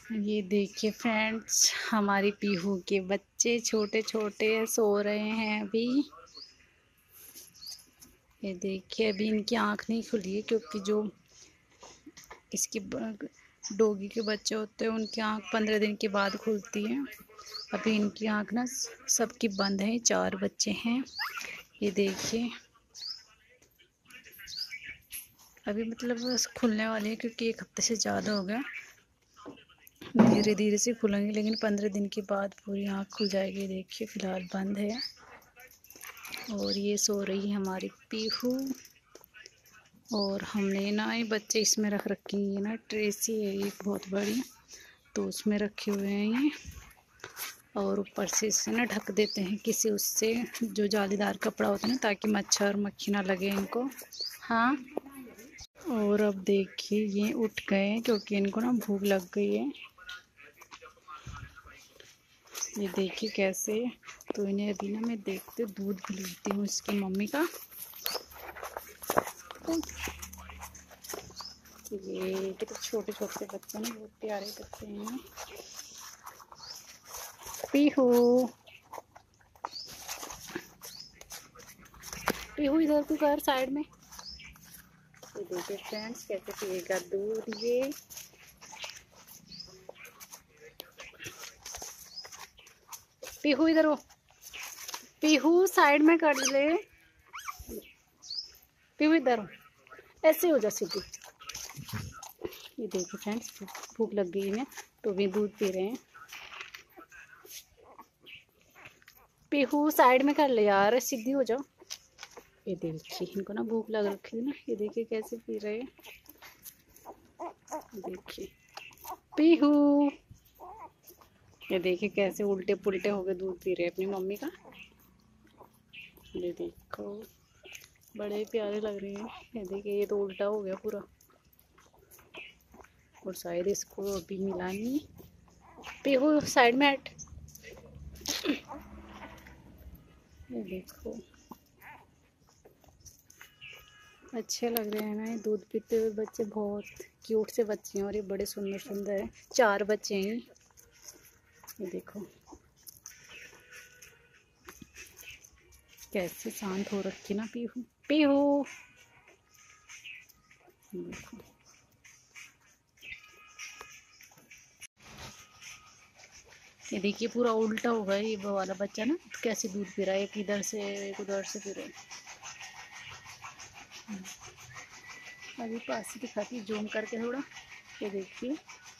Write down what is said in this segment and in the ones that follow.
ये देखिए फ्रेंड्स, हमारी पीहू के बच्चे छोटे छोटे सो रहे हैं अभी। ये देखिए अभी इनकी आंख नहीं खुली है, क्योंकि जो इसकी डोगी के बच्चे होते हैं उनकी आंख 15 दिन के बाद खुलती है। अभी इनकी आंख ना सबकी बंद है। 4 बच्चे हैं। ये देखिए अभी मतलब बस खुलने वाली है, क्योंकि 1 हफ्ते से ज़्यादा हो गया। धीरे धीरे से खुलेंगे, लेकिन 15 दिन के बाद पूरी आँख खुल जाएगी। देखिए फ़िलहाल बंद है। और ये सो रही है हमारी पीहू। और हमने ना ये बच्चे इसमें रख रखे हैं। ये ना ट्रेसी है एक बहुत बड़ी, तो उसमें रखे हुए हैं ये। और ऊपर से इसे ना ढक देते हैं किसी उससे जो जालीदार कपड़ा होता है ना, ताकि मच्छर मक्खी ना लगे इनको। हाँ। और अब देखिए ये उठ गए हैं, क्योंकि इनको ना भूख लग गई है। ये देखिए कैसे। तो इन्हें अभी ना मैं देखते दूध पिलाती हूँ इसकी मम्मी का। ये तो छोटे छोटे बच्चे ना, बहुत प्यारे बच्चे हैं। पीहू पीहू इधर तू कर साइड में। ये देखिए फ्रेंड्स कैसे पिएगा दूध ये। पीहू इधर हो। पीहू साइड में कर ले। पीहू इधर हो, ऐसे हो जा सीधी। ये देखिए फ्रेंड्स भूख लग गई है, तो भी दूध पी रहे हैं। पीहू साइड में कर ले यार, सीधी हो जाओ। ये देखिए इनको ना भूख लग रखी है ना। ये देखिए कैसे पी रहे हैं। देखिए पीहू, ये देखिए कैसे उल्टे पुल्टे होके दूध पी रहे हैं अपनी मम्मी का। ये देखो बड़े प्यारे लग रहे हैं। ये देखिए ये तो उल्टा हो गया पूरा। और शायद इसको अभी मिलानी। पीहू साइड में हट। ये देखो अच्छे लग रहे हैं ना ये दूध पीते हुए बच्चे। बहुत क्यूट से बच्चे हैं, और ये बड़े सुंदर सुंदर हैं। 4 बच्चे हैं। ये देखो कैसे शांत हो रखी ना पीहू। पीहू देखो। ये देखिए पूरा उल्टा हो गया ये वो वाला बच्चा ना, कैसे दूध पी रहा है। एक इधर से एक उधर से पी रहा है। अभी पास से दिखाती जूम करके थोड़ा। ये देखिए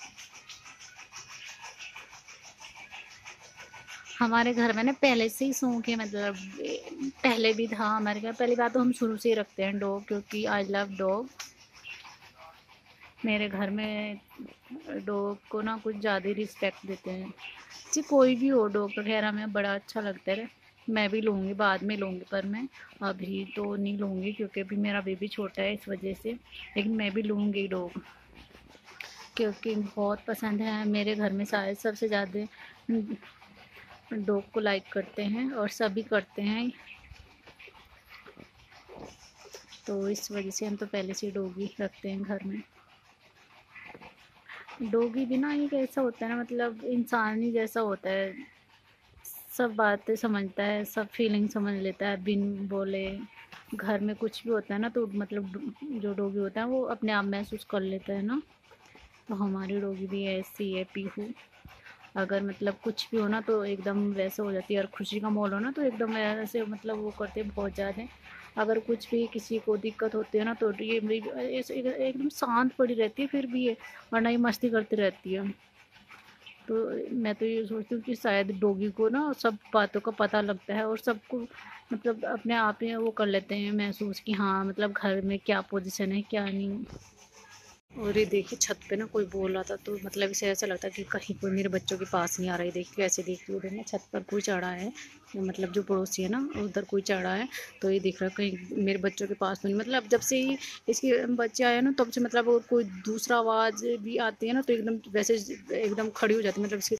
हमारे घर में ना पहले से ही शौक है, मतलब पहले भी था हमारे घर। पहली बात तो हम शुरू से ही रखते हैं डॉग, क्योंकि आई लव डॉग। मेरे घर में डॉग को ना कुछ ज़्यादा ही रिस्पेक्ट देते हैं। जी कोई भी हो डॉग तो खैर हमें बड़ा अच्छा लगता है। मैं भी लूँगी, बाद में लूँगी, पर मैं अभी तो नहीं लूँगी, क्योंकि अभी मेरा बेबी छोटा है इस वजह से। लेकिन मैं भी लूँगी डॉग, क्योंकि बहुत पसंद है। मेरे घर में शायद सबसे ज़्यादा डॉग को लाइक करते हैं, और सभी करते हैं। तो इस वजह से हम तो पहले से डॉगी रखते हैं घर में। डॉगी भी ना एक ऐसा होता है ना, मतलब इंसान ही जैसा होता है। सब बातें समझता है, सब फीलिंग समझ लेता है बिन बोले। घर में कुछ भी होता है ना, तो मतलब जो डॉगी होता है वो अपने आप महसूस कर लेता है ना। तो हमारी डॉगी भी ऐसी है पीहू। अगर मतलब कुछ भी हो ना तो एकदम वैसे हो जाती है। और खुशी का माहौल हो ना तो एकदम ऐसे मतलब वो करते हैं बहुत ज़्यादा। अगर कुछ भी किसी को दिक्कत होती है ना, तो ये एकदम शांत पड़ी रहती है फिर भी ये, वरना ये मस्ती करती रहती है। तो मैं तो ये सोचती हूँ कि शायद डॉगी को ना सब बातों का पता लगता है, और सबको मतलब अपने आप ही वो कर लेते हैं महसूस कि हाँ मतलब घर में क्या पोजीशन है क्या नहीं। और ये देखिए छत पे ना कोई बोल रहा था, तो मतलब इसे ऐसा लगता कि कहीं कोई मेरे बच्चों के पास नहीं आ रहा है। देखिए ऐसे देखिए उधर ना छत पर कोई चढ़ा है, मतलब जो पड़ोसी है ना उधर कोई चढ़ा है। तो ये दिख रहा है कहीं मेरे बच्चों के पास तो नहीं। मतलब जब से ही इसके बच्चे आए ना तब से मतलब कोई दूसरा आवाज़ भी आती है ना, तो एकदम वैसे एकदम खड़ी हो जाती है। मतलब इसके